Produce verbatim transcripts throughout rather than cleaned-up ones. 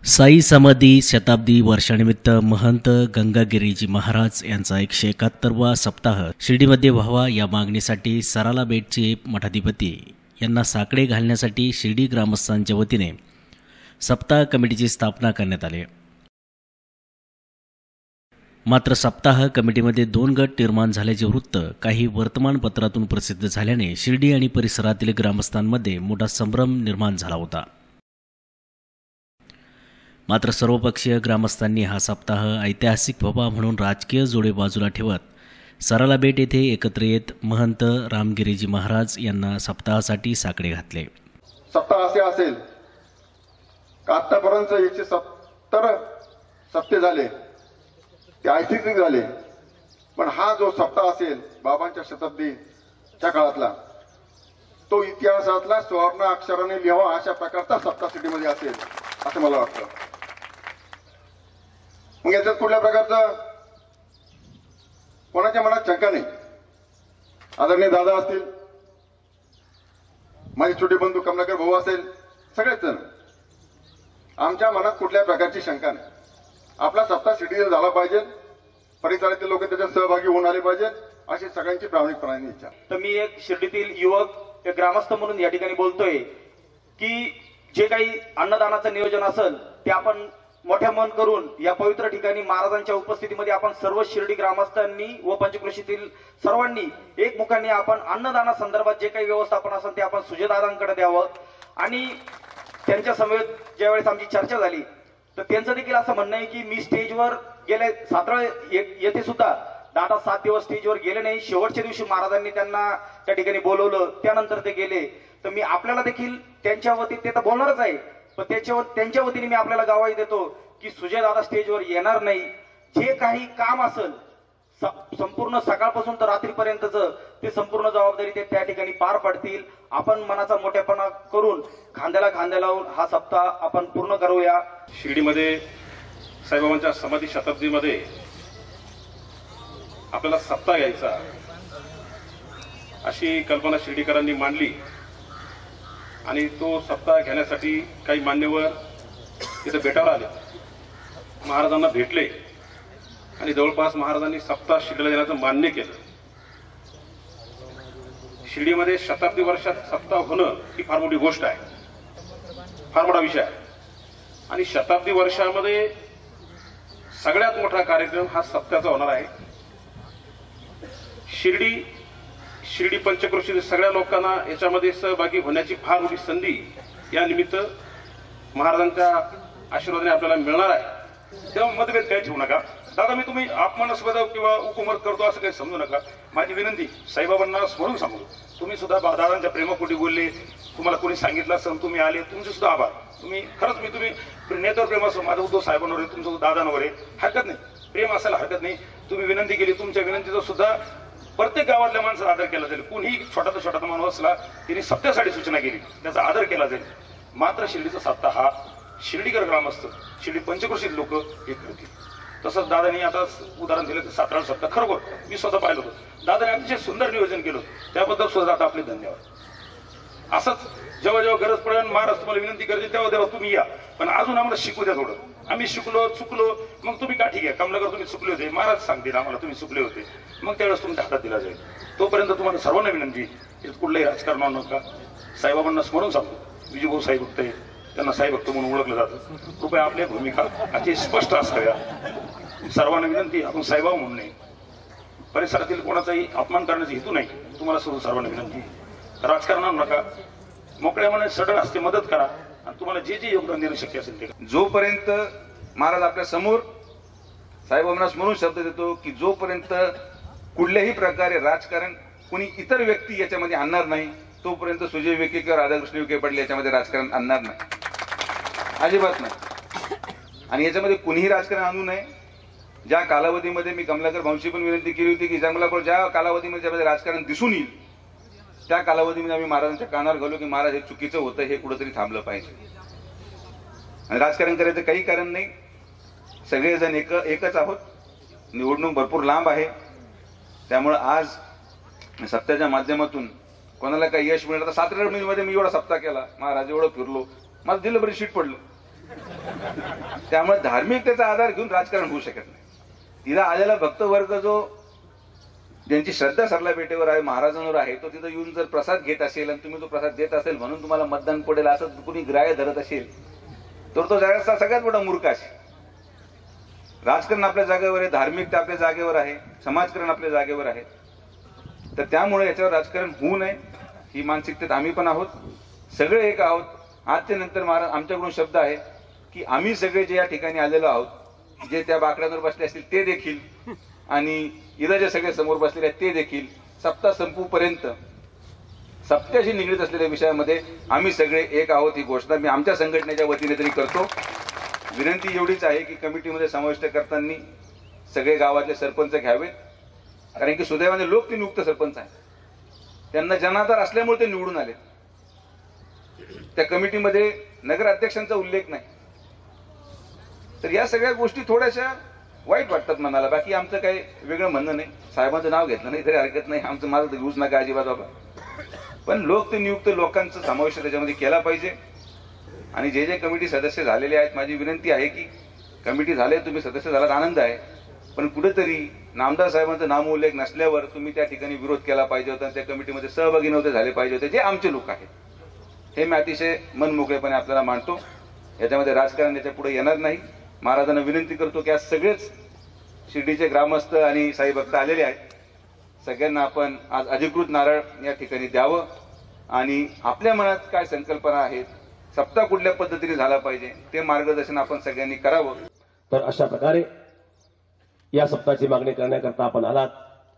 साई समाधी शताब्दी वर्षानिमित्त महंत गंगागिरीजी महाराज यांचा एकशे एकाहत्तरवा सप्ताह शिर्डीमध्ये व्हावा या मागणीसाठी सराला बेटचे मठाधिपती यांना साकडे घालण्यासाठी शिर्डी ग्रामस्थांच्या वतीने सप्ताह कमिटीची स्थापना करण्यात आली। मात्र सप्ताह कमिटीमध्ये दोन गट निर्माण झाल्याचे वृत्त काही वर्तमानपत्रातून प्रसिद्ध झाल्याने शिर्डी आणि परिसरातील ग्रामस्थांमध्ये मोठा संभ्रम निर्माण झाला होता। मात्र सर्वपक्षीय ग्रामस्थांनी हा सप्ताह ऐतिहासिक व्हावा म्हणून राजकीय जोडे बाजूला ठेवत सराला बेट येथे एकत्र येत महंत रामगिरीजी महाराज यांना सप्ताहासाठी साकडे घातले। सप्ताह असे असेल का आतापर्यंत एकशे सत्तर सप्ते झाले ते ऐतिहासिक झाले, पण हा जो सप्ताह असेल बाबांच्या शताब्दीच्या काळातला तो इतिहासातला सुवर्ण अक्षराने लिहावा अशा प्रकारचा सप्ताह सिटीमध्ये असेल असं मला वाटतं। मग याच्यात कुठल्या प्रकारचं कोणाच्या मनात शंका नाही। आदरणीय दादा असतील, माझे छोटे बंधू कमलाकर भाऊ असेल, सगळेच जण आमच्या मनात कुठल्या प्रकारची शंका नाही। आपला सप्ताह सिटीला झाला पाहिजे, परिसरातील लोक त्याच्यात सहभागी होऊन आले पाहिजेत अशी सगळ्यांची प्रामाणिकपणाने इच्छा। तर मी एक शिर्डीतील युवक एक ग्रामस्थ म्हणून या ठिकाणी बोलतोय की जे काही अन्नदानाचं नियोजन असेल ते आपण मोठ्या मन करून या पवित्र ठिकाणी महाराजांच्या उपस्थितीमध्ये आपण सर्व शिर्डी ग्रामस्थांनी व पंचक्रोशीतील सर्वांनी एकमुखाने आपण अन्नदाना संदर्भात जे काही व्यवस्थापन असेल ते आपण सुजयदादांकडे द्यावं। आणि त्यांच्या समेत ज्यावेळेस आमची चर्चा झाली तर त्यांचं देखील असं म्हणणं आहे की मी स्टेजवर गेले सातारा येथे सुद्धा दादा सात दिवस स्टेजवर गेले नाही, शेवटच्या दिवशी महाराजांनी त्यांना त्या ठिकाणी बोलवलं, त्यानंतर ते गेले। तर मी आपल्याला देखील त्यांच्या वतीने ते तर बोलणारच आहे, पण त्याच्यावर त्यांच्या वतीने मी आपल्याला गवाही देतो की सुजय दादा स्टेजवर येणार नाही। जे काही काम असेल संपूर्ण सकाळपासून तर रात्रीपर्यंतचं ते संपूर्ण जबाबदारी ते त्या ठिकाणी पार पाडतील। आपण मनाचा मोठेपणा करून खांद्याला खांद्या लावून हा सप्ताह आपण पूर्ण करूया। शिर्डीमध्ये साईबाबांच्या समाधी शताब्दीमध्ये आपल्याला सप्ताह घ्यायचा अशी कल्पना शिर्डीकरांनी मांडली आणि तो सप्ताह घेण्यासाठी काही मान्यवर तिथे भेटायला आले, महाराजांना भेटले आणि जवळपास महाराजांनी सप्ताह शिर्डीला देण्याचं मान्य केलं। शिर्डीमध्ये शताब्दी वर्षात सप्ताह होणं ही फार मोठी गोष्ट आहे, फार मोठा विषय आहे आणि शताब्दी वर्षामध्ये सगळ्यात मोठा कार्यक्रम हा सप्ताहाचा होणार आहे। शिर्डी शिर्डी पंचक्रोशीतील सगळ्या लोकांना याच्यामध्ये सहभागी होण्याची फार मोठी संधी या निमित्त महाराजांच्या आशीर्वादाने आपल्याला मिळणार आहे। तेव्हा मतभेद काही ठेवू नका। दादा मी तुम्ही अपमानास्पद किंवा उपमत करतो असं काही समजू नका। माझी विनंती साईबाबांना स्मरून सांगू, तुम्ही सुद्धा दादांच्या प्रेमापोटी बोलले, तुम्हाला कोणी सांगितलं असेल तुम्ही आले, तुमचे सुद्धा आभार। तुम्ही खरंच मी तुम्ही नेत्यावर प्रेम असो, माझं उद्धव साहेबांवर आहे, तुमचं दादांवर आहे, हरकत नाही, प्रेम असायला हरकत नाही। तुम्ही विनंती केली, तुमच्या विनंतीचा सुद्धा प्रत्येक गावातल्या माणसाला आदर केला जाईल। कोणीही छोटा छोटा माणूस असला त्यांनी सप्त्यासाठी सूचना केली त्याचा आदर केला जाईल। मात्र शिर्डीचा सप्ताह हा शिर्डीकर ग्रामस्थ शिर्डी पंचक्रोशीत लोक हे करतील। तसंच दादांनी आता उदाहरण दिलं तर सातारा सप्ताह खरोखर मी स्वतः पाहिलं होतं, दादाने अतिशय सुंदर नियोजन केलं, त्याबद्दल सुद्धा आता आपले धन्यवाद। असंच जेव्हा जेव्हा गरज पडेल महाराज तुम्हाला विनंती करते तेव्हा तेव्हा तुम्ही या, पण अजून आम्हाला शिकू द्या थोडं। आम्ही शिकलो चुकलो मग तुम्ही काठी घ्या, कमलाकर तुम्ही चुकले होते, महाराज सांगतील आम्हाला तुम्ही चुकले होते, मग त्यावेळेस तुमच्या हातात दिला जाईल। तोपर्यंत तुम्हाला सर्वांना विनंती कुठलंही राजकारण आणू नका। साईबाबांना स्मरून सांगतो, विजूभाऊ साई भक्त आहे, त्यांना साई भक्त म्हणून ओळखलं जातं, कृपया आपल्या भूमिका अति स्पष्ट असाव्या। सर्वांना विनंती आपण साईबाबा म्हणून नाही, परिसरातील कोणाचाही अपमान करण्याचा हेतू नाही, तुम्हाला सर्व सर्वांना विनंती राजकारण आणू नका, मोकळ्या मनाने सडळ असते मदत करा आणि तुम्हाला जे जे योगदान देणं शक्य असेल ते। जोपर्यंत महाराज आपल्या समोर साईबाबांना स्मरून शब्द देतो की जोपर्यंत कुठल्याही प्रकारे राजकारण कोणी इतर व्यक्ती याच्यामध्ये आणणार नाही तोपर्यंत सुजय विखे किंवा राधाकृष्ण विखे पाटील याच्यामध्ये राजकारण आणणार नाही, अजिबात नाही। आणि याच्यामध्ये कुणीही राजकारण आणू नये। ज्या कालावधीमध्ये मी कमलाकर भाऊंशी पण विनंती केली होती की जंगलापूर ज्या कालावधीमध्ये ज्यामध्ये राजकारण दिसून येईल त्या कालावधीमध्ये आम्ही महाराजांच्या कानावर घालू की महाराज हे चुकीचं होतं, हे कुठंतरी थांबलं पाहिजे आणि राजकारण करायचं काही कारण नाही। सगळेजण एक एकच आहोत, निवडणूक भरपूर लांब आहे, त्यामुळे आज सप्ताहाच्या माध्यमातून कोणाला काही यश मिळणार। सातारा मध्ये मी एवढा सप्ताह केला, महाराज एवढं फिरलो, मला दिलं बरी शीट पडलं, त्यामुळे धार्मिकतेचा आधार घेऊन राजकारण होऊ शकत नाही. तिला आलेला भक्तवर्ग जो ज्यांची श्रद्धा सरला पेठेवर आहे, महाराजांवर आहे, तो तिथं येऊन जर प्रसाद घेत असेल आणि तुम्ही तो प्रसाद देत असेल म्हणून तुम्हाला मतदान पडेल असं कुणी ग्राह्य धरत असेल तर तो जगाचा सगळ्यात मोठा मूर्ख असेल. राजकारण आपल्या जागेवर आहे, धार्मिकता आपल्या जागेवर आहे, समाजकारण आपल्या जागेवर आहे. तर त्यामुळे याच्यावर राजकारण होऊ नये ही मानसिकतेत आम्ही पण आहोत. सगळे एक आहोत. आज ते नंतर महाराज आमच्याकडून शब्द आहे की आम्ही सगळे जे या ठिकाणी आलेलो आहोत, जे त्या बाकड्यांवर बसले असतील ते देखील आणि इथं जे सगळे समोर बसलेले आहेत ते देखील सप्ताह संपूपर्यंत सप्त्याशी निगडीत असलेल्या विषयामध्ये आम्ही सगळे एक आहोत ही घोषणा मी आमच्या संघटनेच्या वतीने तरी करतो. विनंती एवढीच आहे की कमिटीमध्ये समाविष्ट करताना सगळे गावातले सरपंच घ्यावेत, कारण की सुदैवाने लोक ते नियुक्त सरपंच आहेत, त्यांना जनाधार असल्यामुळे ते निवडून आले. त्या कमिटीमध्ये नगर अध्यक्षांचा उल्लेख नाही. तर या सगळ्या गोष्टी थोड्याशा वाईट वाटतात मनाला. बाकी आमचं काही वेगळं म्हणणं नाही. साहेबांचं नाव घेतलं नाही तरी हरकत नाही, आमचं माझं तर घेऊच नका अजिबात बाबा. पण लोक ते नियुक्त लोकांचा समावेश त्याच्यामध्ये केला पाहिजे. आणि जे जे कमिटी सदस्य झालेले आहेत माझी विनंती आहे की कमिटी झाले, तुम्ही सदस्य झालात आनंद आहे, पण कुठेतरी नामदार साहेबांचं नामोल्लेख नसल्यावर तुम्ही त्या ठिकाणी विरोध केला पाहिजे होता, त्या कमिटीमध्ये सहभागी नव्हते झाले पाहिजे होते. जे आमचे लोक आहेत हे मी अतिशय मनमोकळेपणे आपल्याला मांडतो. याच्यामध्ये राजकारण याच्या पुढे येणार नाही. महाराजांना विनंती करतो की आज सगळेच शिर्डीचे ग्रामस्थ आणि साई भक्त आलेले आहेत. सगळ्यांना आपण आज अधिकृत नारळ या ठिकाणी द्यावं आणि आपल्या मनात काय संकल्पना आहेत, सप्ताह कुठल्या पद्धतीने झाला पाहिजे ते मार्गदर्शन आपण सगळ्यांनी करावं. तर अशा प्रकारे या सप्ताहाची मागणी करण्याकरता आपण आलात.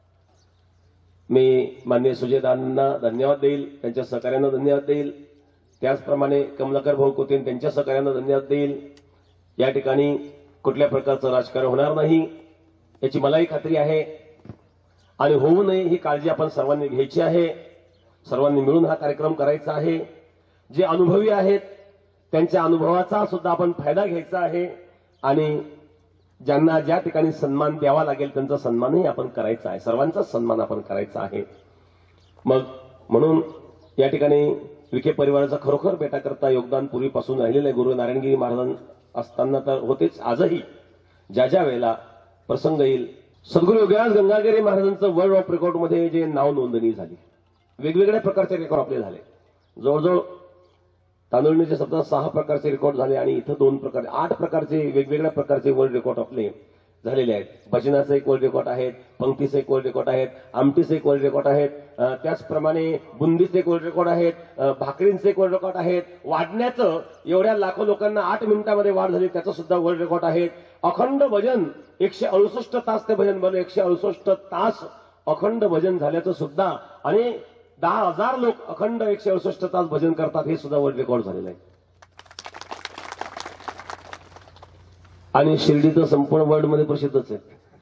मी माननीय सुजयदांना धन्यवाद देईल, त्यांच्या सहकार्यांना धन्यवाद देईल. त्याचप्रमाणे कमलाकर भाऊ कोतेन त्यांच्या सहकार्यांना धन्यवाद देईल. या ठिकाणी कुठल्या प्रकारचं राजकारण होणार नाही याची मलाही खात्री आहे आणि होऊ नये ही काळजी आपण सर्वांनी घ्यायची आहे. सर्वांनी मिळून हा कार्यक्रम करायचा आहे. जे अनुभवी आहेत त्यांच्या अनुभवाचा सुद्धा आपण फायदा घ्यायचा आहे आणि ज्यांना ज्या ठिकाणी सन्मान द्यावा लागेल त्यांचा सन्मानही आपण करायचा आहे. सर्वांचा सन्मान आपण करायचा आहे. मग म्हणून या ठिकाणी विखे परिवाराचा खरोखर बेटाकरता योगदान पूर्वीपासून राहिलेलं आहे. गुरु नारायणगिरी महाराज असताना तर होतेच, आजही ज्या ज्या वेळेला प्रसंग येईल. सद्गुरू योगीराज गंगागिरी महाराजांचं वर्ल्ड ऑफ रेकॉर्डमध्ये जे नाव नोंदणी झाली, वेगवेगळ्या प्रकारचे रेकॉर्ड आपले झाले. जवळजवळ तांदुळणीचे सतरा सहा प्रकारचे रेकॉर्ड झाले आणि इथं दोन प्रकार आठ प्रकारचे वेगवेगळ्या प्रकारचे वर्ल्ड रेकॉर्ड आपले झालेले आहेत. भजनाचं एक वर्ल्ड रेकॉर्ड आहेत, पंक्तीचं एक वर्ल्ड रेकॉर्ड आहेत, आमटीचं एक वर्ल्ड रेकॉर्ड आहेत, त्याचप्रमाणे बुंदीचं एक वर्ल्ड रेकॉर्ड आहेत, भाकरींचं एक वर्ल्ड रेकॉर्ड आहेत. वाढण्याचं एवढ्या लाखो लोकांना आठ मिनिटांमध्ये वाढ झाली त्याचं सुद्धा वर्ल्ड रेकॉर्ड आहेत. अखंड भजन एकशे अडुसष्ट तास ते भजन बनलं, एकशे अडुसष्ट तास अखंड भजन झाल्याचं सुद्धा आणि दहा हजार लोक अखंड एकशे अडुसष्ट तास भजन करतात हे सुद्धा वर्ल्ड रेकॉर्ड झालेलं आहे. आणि शिर्डी तर संपूर्ण वर्ल्ड मध्ये प्रसिद्धच आहे.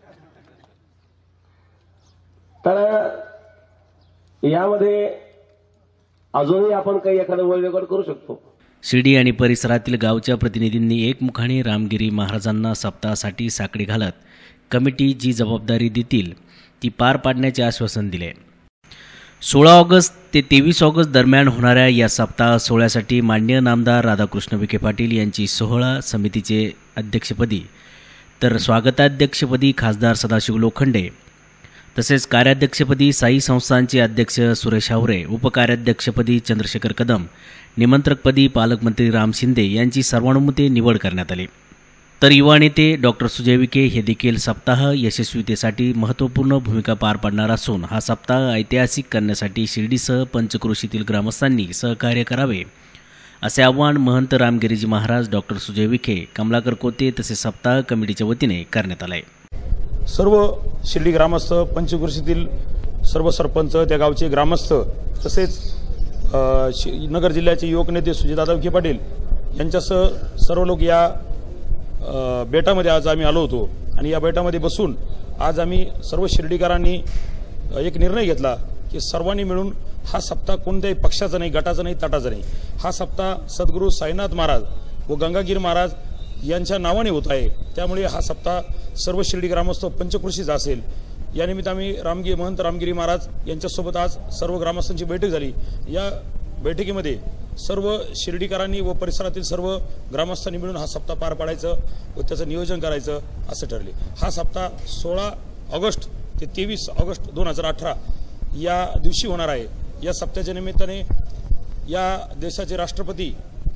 तर यामध्ये अजूनही आपण काही एखादं वर्ल्ड रेकॉर्ड करू शकतो. शिर्डी आणि परिसरातील गावच्या प्रतिनिधींनी एकमुखाने रामगिरी महाराजांना सप्ताहासाठी साकडे घालत कमिटी जी जबाबदारी देतील ती पार पाडण्याचे आश्वासन दिले. सोळा ऑगस्ट ते तेवीस ऑगस्ट दरम्यान होणाऱ्या या सप्ताह सोहळ्यासाठी माननीय नामदार राधाकृष्ण विखे पाटील यांची सोहळा समितीचे अध्यक्षपदी तर स्वागताध्यक्षपदी खासदार सदाशिव लोखंडे तसेच कार्याध्यक्षपदी साई संस्थांचे अध्यक्ष सुरेश हावरे, उपकार्याध्यक्षपदी चंद्रशेखर कदम, निमंत्रकपदी पालकमंत्री राम शिंदे यांची सर्वानुमते निवड करण्यात आली. तर युवा नेते डॉक्टर सुजय विखे हे देखील सप्ताह यशस्वीतेसाठी महत्त्वपूर्ण भूमिका पार पाडणार असून हा सप्ताह ऐतिहासिक करण्यासाठी शिर्डीसह पंचक्रोशीतील ग्रामस्थांनी सहकार्य करावे असे आवाहन महंत रामगिरीजी महाराज डॉक्टर सुजय विखे, कमलाकर कोते तसेच सप्ताह कमिटीच्या वतीने करण्यात आले. सर्व शिर्डी ग्रामस्थ, पंचक्रोशीतील सर्व सरपंच, त्या गावचे ग्रामस्थ तसेच नगर जिल्ह्याचे युवक नेते सुजयदादा विखे पाटील यांच्यासह सर्व लोक या बेटामध्ये आज आम्ही आलो होतो आणि या बेटामध्ये बसून आज आम्ही सर्व शिर्डीकरांनी एक निर्णय घेतला की सर्वांनी मिळून हा सप्ताह कोणत्याही पक्षाचा नाही, गटाचा नाही, तटाचा नाही, हा सप्ताह सद्गुरू साईनाथ महाराज व गंगागिरी महाराज यांच्या नावाने होत आहे. त्यामुळे हा सप्ताह सर्व शिर्डी ग्रामस्थ पंचक्रोशीचा असेल. या निमित्त आम्ही रामगिरी महंत रामगिरी महाराज यांच्यासोबत आज सर्व ग्रामस्थांची बैठक झाली. या बैठकीमध्ये सर्व शिर्डीकरांनी व परिसरातील सर्व ग्रामस्थांनी मिळून हा सप्ताह पार पाडायचं व त्याचं नियोजन करायचं असं ठरले। हा सप्ताह सोळा ऑगस्ट ते तेवीस ऑगस्ट दोन हजार अठरा या दिवशी होणार आहे। या सप्ताहाच्या निमित्ताने या देशाचे राष्ट्रपती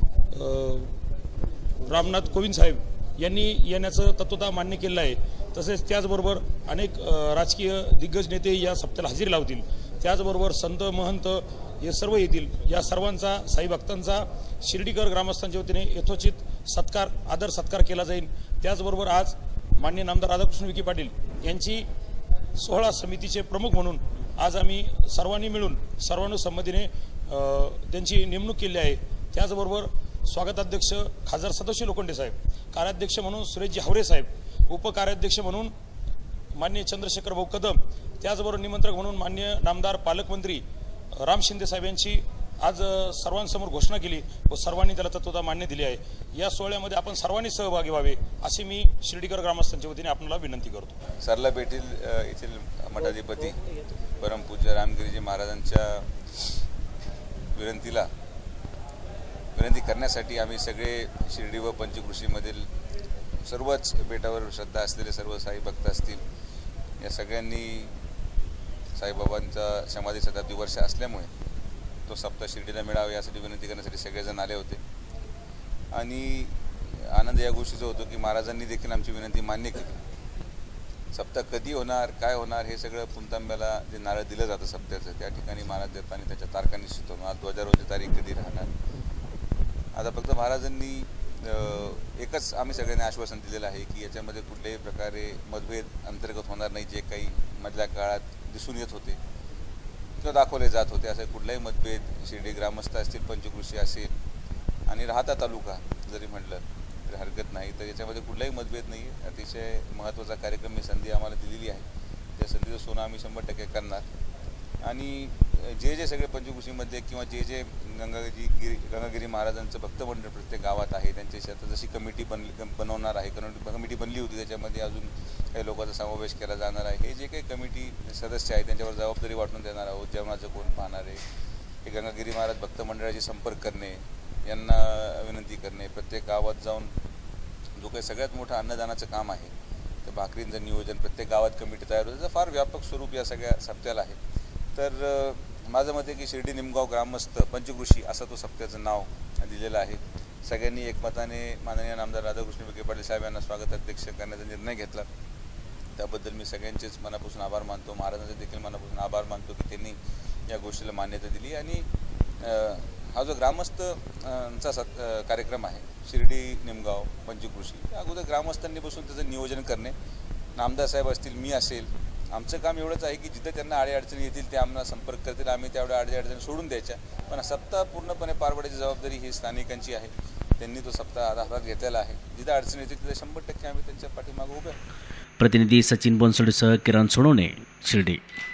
रामनाथ कोविंद साहेब यांनी येण्याचं तत्वतः मान्य केलं आहे। तसेच त्याचबरोबर अनेक राजकीय दिग्गज नेते या सप्त्याला हजेरी लावतील। त्याचबरोबर संत महंत हे सर्व येतील। या सर्वांचा साई भक्तांचा शिर्डीकर ग्रामस्थांच्या वतीने यथोचित सत्कार आदर सत्कार केला जाईल। त्याचबरोबर आज माननीय नामदार राधाकृष्ण विखे पाटील यांची सोहळा समितीचे प्रमुख म्हणून आज आम्ही सर्वांनी मिळून सर्वानुसंमतीने त्यांची नेमणूक केली आहे। त्याचबरोबर स्वागताध्यक्ष खासदार सदाशिव लोखंडे साहेब, कार्याध्यक्ष म्हणून सुरेशजी हावरे साहेब, उपकार्याध्यक्ष म्हणून माननीय चंद्रशेखर भाऊ कदम, त्याचबरोबर निमंत्रक म्हणून माननीय नामदार पालकमंत्री राम शिंदे साहेब यांची आज सर्वांसमोर घोषणा केली व सर्वांनी त्याला तत्वतः मान्य दिली आहे। या सोहळ्यामध्ये आपण सर्वांनी सहभागी व्हावे अशी मी शिर्डीकर ग्रामस्थांच्या वतीने आपल्याला विनंती करतो। सरला बेटील येथील मठाधिपती परमपूज्य रामगिरीजी महाराजांच्या विनंतीला विनंती करण्यासाठी आम्ही सगळे शिर्डी व पंचकृषीमधील सर्वच बेटावर श्रद्धा असलेले सर्व साई भक्त असतील, या सगळ्यांनी साईबाबांचा समाधी शताब्दी वर्ष असल्यामुळे तो सप्ताह शिर्डीला मिळावा यासाठी विनंती करण्यासाठी सगळेजण आले होते। आणि आनंद या गोष्टीचा होतो की महाराजांनी देखील आमची विनंती मान्य केली। सप्ताह कधी होणार, काय होणार हे सगळं पुणतांब्याला जे नारळ दिलं जातं सप्त्याचं, त्या ठिकाणी महाराज देताना त्याच्या तारखा निश्चित होणार, ध्वजारोहणाची तारीख कधी राहणार। आता फक्त महाराजांनी एकच आम्ही सगळ्यांनी आश्वासन दिलेलं आहे की याच्यामध्ये कुठल्याही प्रकारे मतभेद अंतर्गत होणार नाही। जे काही मधल्या काळात दिसून येत होते किंवा दाखवले जात होते असं कुठलाही मतभेद शिर्डी ग्रामस्थ असतील, पंचकृषी असेल आणि राहता तालुका जरी म्हटलं तरी हरकत नाही, तर याच्यामध्ये कुठलाही मतभेद नाही आहे। अतिशय महत्त्वाचा कार्यक्रम ही संधी आम्हाला दिलेली आहे, त्या संधीचं सोनं आम्ही शंभर टक्के करणार। आणि जे जे सगळे पंचकृषीमध्ये किंवा जे जे गंगागिरी गिरी गंगागिरी महाराजांचं भक्तमंडळ प्रत्येक गावात आहे त्यांच्याशी आता जशी कमिटी बनली बनवणार आहे, कमिटी बनली होती त्याच्यामध्ये अजून काही लोकांचा समावेश केला जाणार आहे। हे जे काही कमिटी सदस्य आहेत त्यांच्यावर जबाबदारी वाटून देणार आहोत। जेवणाचं कोण पाहणार आहे, हे गंगागिरी महाराज भक्तमंडळाशी संपर्क करणे, यांना विनंती करणे, प्रत्येक गावात जाऊन जो काही सगळ्यात मोठं अन्नदानाचं काम आहे तर भाकरींचं नियोजन प्रत्येक गावात कमिटी तयार होतं, त्याचं फार व्यापक स्वरूप या सगळ्या सप्त्याला आहे। तर माझं मत आहे की शिर्डी निमगाव ग्रामस्थ पंचकृषी असं तो सप्त्याचं नाव दिलेलं आहे। सगळ्यांनी एकमताने माननीय नामदार राधाकृष्ण विखे पाटील साहेब यांना स्वागताध्यक्ष करण्याचा निर्णय घेतला, त्याबद्दल मी सगळ्यांचेच मनापासून आभार मानतो। महाराजांचे देखील मनापासून आभार मानतो की त्यांनी या गोष्टीला मान्यता दिली। आणि हा जो ग्रामस्थ चा सत् कार्यक्रम आहे शिर्डी निमगाव पंचकृषी, अगोदर ग्रामस्थांनी बसून त्याचं नियोजन करणे, नामदार साहेब असतील, मी असेल, आमचं काम एवढंच आहे की जिथं त्यांना अडीअडचणी येतील ते आम्हाला संपर्क करतील, आम्ही तेवढ्या अडीअडचणी सोडून द्यायच्या, पण सप्ताह पूर्णपणे पार पाडण्याची जबाबदारी ही स्थानिकांची आहे। त्यांनी तो सप्ताह हातात घेतलेला आहे। जिथं अडचणी येतील तिथं शंभर टक्के आम्ही त्यांच्या पाठीमागे उभे आहोत। प्रतिनिधी सचिन बोनसोडेसह किरण सोनवणे, शिर्डी।